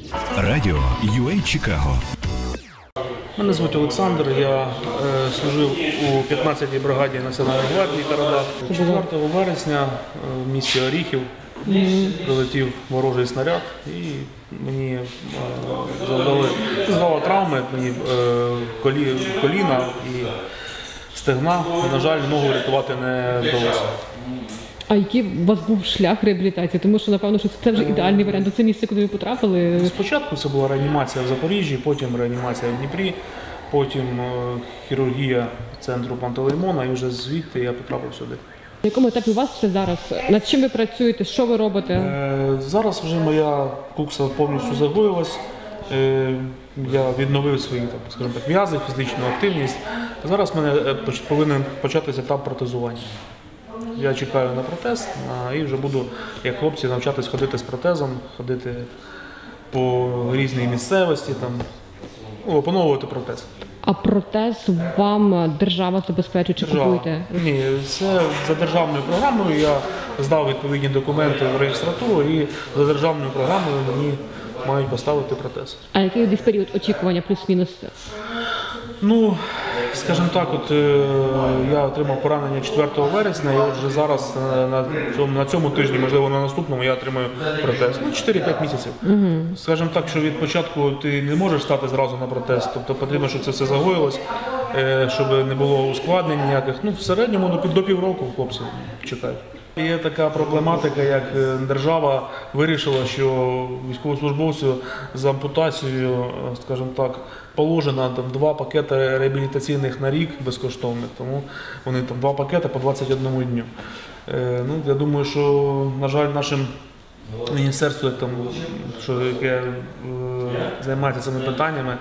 Радіо UA Чикаго. Мене звуть Олександр, я служив у 15-й бригаді Національної гвардії Карадах. 4 вересня в місті Оріхів прилетів ворожий снаряд і мені завдали травми, мені коліна і стегна. На жаль, ногу врятувати не вдалося. А який у вас був шлях реабілітації? Тому що, напевно, що це вже ідеальний варіант. Це місце, куди ви потрапили? Спочатку це була реанімація в Запоріжжі, потім реанімація в Дніпрі, потім хірургія центру Пантелеймона, і вже звідти я потрапив сюди. На якому етапі у вас все зараз? Над чим ви працюєте? Що ви робите? Зараз вже моя кукса повністю загоїлась. Я відновив свої, скажімо так, м'язи, фізичну активність. Зараз в мене повинен початися етап протезування. Я чекаю на протез і вже буду, як хлопці, навчатись ходити з протезом, ходити по різній місцевості, опановувати протез. А протез вам держава забезпечує чи купуєте? Ні, це за державною програмою. Я здав відповідні документи в реєстратуру і за державною програмою мені мають поставити протез. А який десь період очікування плюс-мінус? Ну, скажімо так, я отримав поранення 4 вересня, і от вже зараз на цьому тижні, можливо на наступному, я отримаю протез. 4-5 місяців. Скажімо так, що від початку ти не можеш стати зразу на протез, тобто потрібно, щоб це все загоїлось, щоб не було ускладнень ніяких. В середньому до півроку хлопці чекають. Є така проблематика, як держава вирішила, що військовослужбовцю з ампутацією, скажімо так, положено 2 пакети реабілітаційних на рік безкоштовних, тому вони 2 пакети по 21 дню. Я думаю, що, на жаль, нашим міністерством, яке займається цими питаннями,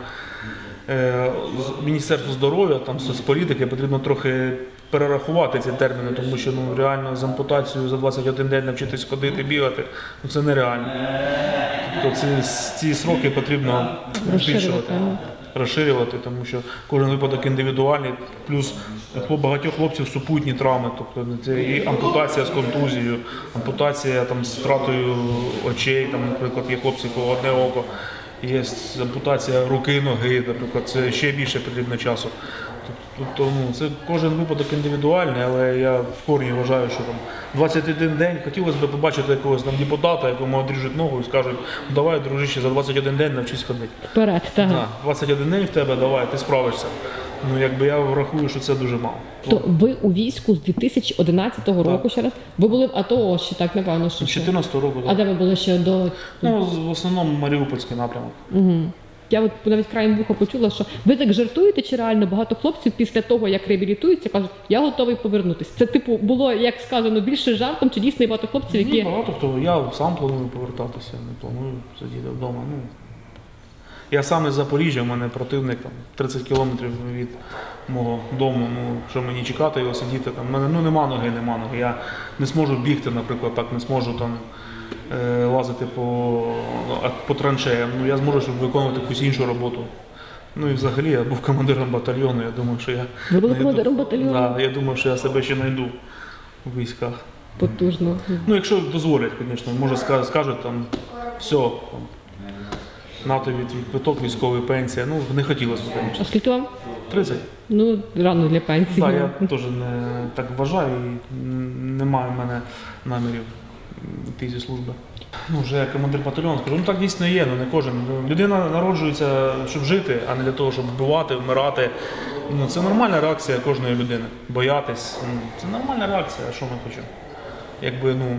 Міністерство здоров'я, соцполітики, потрібно трохи перерахувати ці терміни, тому що реально з ампутацією за 21 день навчитись ходити, бігати, це нереально. Тобто ці сроки потрібно розширювати, тому що кожен випадок індивідуальний, плюс багатьох хлопців супутні травми, тобто це і ампутація з контузією, ампутація з втратою очей, наприклад, є хлопці, у кого одне око, є ампутація руки, ноги, наприклад, це ще більше потрібно часу. Тобто це кожен випадок індивідуальний, але я в корні вважаю, що 21 день, хотілося б побачити якогось депутата, якому одріжуть ногу і скажуть, давай, дружище, за 21 день навчись ходити. Вперед, так. 21 день в тебе, давай, ти справишся. Я врахую, що це дуже мало. То ви у війську з 2011 року ще раз? Ви були в АТО ще, так, напевно, що? З 2014 року, так. А де ви були ще до? В основному Маріупольський напрямок. Я навіть краєм вуха почула, що ви так жартуєте, чи реально багато хлопців після того, як реабілітуються, кажуть, я готовий повернутися. Це, було, як сказано, більше жартом, чи дійсно багато хлопців, які... Ні, багато хто. Я сам планую повертатися, не планую сидіти вдома. Я сам із Запоріжжя, в мене противник 30 кілометрів від мого дому, що мені чекати його, сидіти там. У мене нема ноги. Я не зможу бігти, наприклад, так, не зможу лазити по траншеям. Я зможу виконувати якусь іншу роботу. І взагалі я був командиром батальйону, я думаю, що я... Ви були командиром батальйону? Так, я думаю, що я себе ще знайду у військах. Потужно. Якщо дозволять, звісно, може скажуть, все, на тобі твій квиток, військовий, пенсія. Не хотілося б, звісно. А скільки вам? 30. Рано для пенсії. Так, я теж не так вважаю і немає в мене намірів йти зі служби. Вже як командир батальйону скажу, так дійсно є, не кожен. Людина народжується, щоб жити, а не для того, щоб вбивати, вмирати. Це нормальна реакція кожної людини. Боятись. Це нормальна реакція, а що ми хочемо?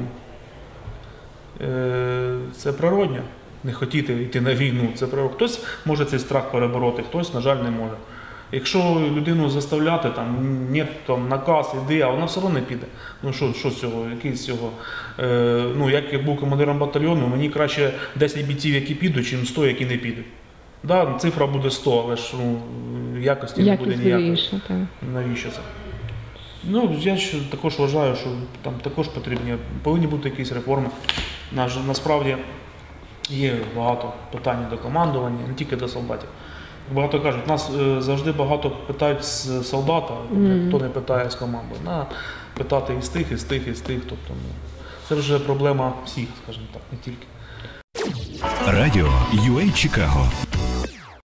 Це природньо. Не хотіти йти на війну. Це природньо. Хтось може цей страх перебороти, хтось, на жаль, не може. Якщо людину заставляти, ні, наказ, іди, а вона все одно не піде. Що з цього, який з цього? Як я був командиром батальйону, мені краще 10 бійців, які підуть, чим 100, які не підуть. Так, цифра буде 100, але ж якості не буде ніякої. Навіщо це? Я також вважаю, що там також повинні бути якісь реформи. Насправді є багато питань до командування, не тільки до солдатів. Багато кажуть, нас завжди багато питають з солдата, хто не питає з команди. Питати і з тих, і з тих, і з тих. Тобто, це вже проблема всіх, скажімо так, не тільки. Радіо UA Чикаго.